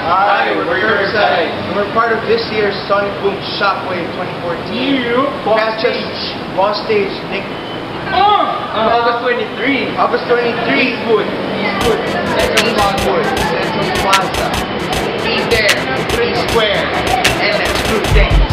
Hi, we're Curbside. And we're part of this year's Sonic Boom Shockwave 2014. Catch us on stage August 23. August 23. Eastwood. Central Plaza. Be there. Be square. And let's do things.